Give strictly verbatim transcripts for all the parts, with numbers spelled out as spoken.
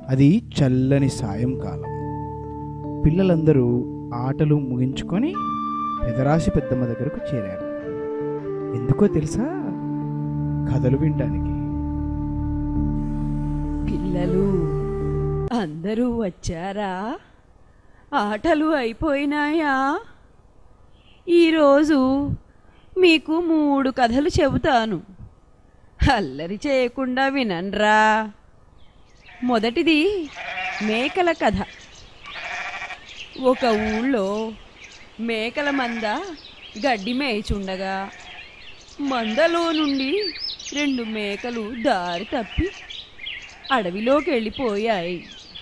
అది చల్లని సాయంకాలం. పిల్లలందరూ ఆటలు ముగించుకొని పెదరాశి పెద్దమ్మ దగ్గరకు చేరారు. ఎందుకో తెలుసా? కథలు వినడానికి. పిల్లలు అందరూ వచ్చారా? ఆటలు అయిపోయినాయా? ఈరోజు మీకు మూడు కథలు చెబుతాను. అల్లరి చేయకుండా వినండ్రా. మొదటిది మేకల కథ. ఒక ఊళ్ళో మేకల మంద గడ్డి మేయిచుండగా మందలో నుండి రెండు మేకలు దారి తప్పి అడవిలోకి వెళ్ళిపోయాయి.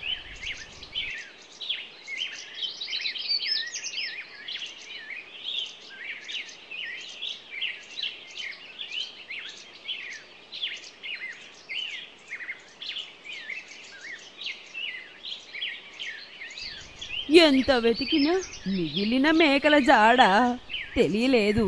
ఎంత వెతికినా మిగిలిన మేకల జాడ తెలియలేదు.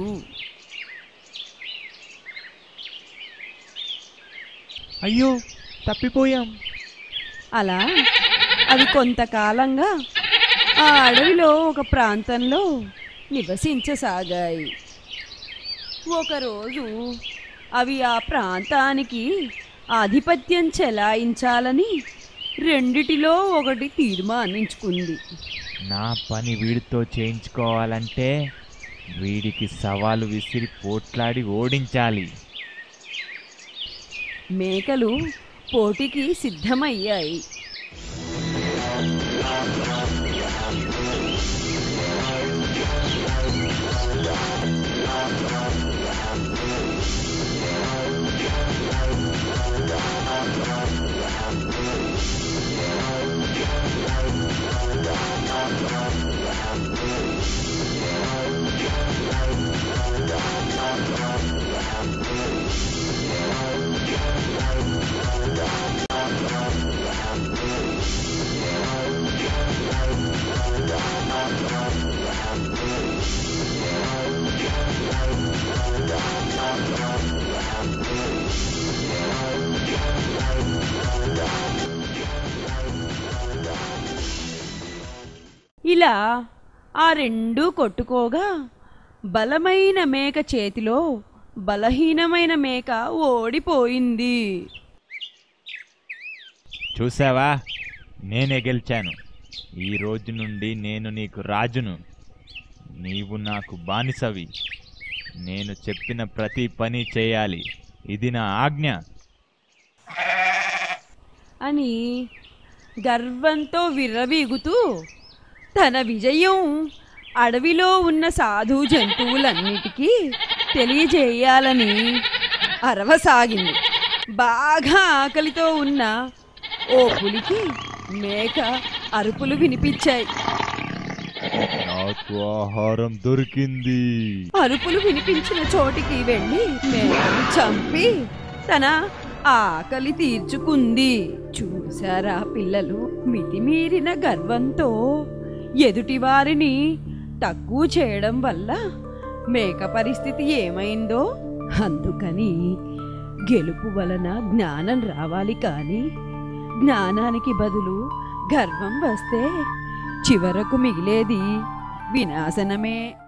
అయ్యో, తప్పిపోయాం. అలా అవి కొంతకాలంగా ఆ అడవిలో ఒక ప్రాంతంలో నివసించసాగాయి. ఒకరోజు అవి ఆ ప్రాంతానికి ఆధిపత్యం చెలాయించాలని రెండిటిలో ఒకటి తీర్మానించుకుంది. నా పని వీడితో చేయించుకోవాలంటే వీడికి సవాలు విసిరి పోట్లాడి ఓడించాలి. మేకలు పోటీకి సిద్ధమయ్యాయి. ఇలా ఆ రెండూ కొట్టుకోగా బలమైన మేక చేతిలో బలహీనమైన మేక ఓడిపోయింది. చూసావా, నేనే గెలిచాను. ఈ రోజు నుండి నేను నీకు రాజును, నీవు నాకు బానిసవి. నేను చెప్పిన ప్రతి పని చేయాలి, ఇది నా ఆజ్ఞ అని గర్వంతో విర్రవీగుతూ తన విజయం అడవిలో ఉన్న సాధు జంతువులన్నిటికీ తెలియజేయాలని అరవసాగింది. బాగా ఆకలితో ఉన్న ఓ పులికి మేక అరుపులు వినిపించాయి. నాకు ఆహారం దొరికింది. అరుపులు వినిపించిన చోటికి వెళ్ళి మేకను చంపి తన ఆకలి తీర్చుకుంది. చూసారా పిల్లలు, మితిమీరిన గర్వంతో ఎదుటివారిని తక్కువ చేయడం వల్ల మేక పరిస్థితి ఏమైందో. అందుకని గెలుపు వలన జ్ఞానం రావాలి, కానీ జ్ఞానానికి బదులు గర్వం వస్తే చివరకు మిగిలేది వినాశనమే.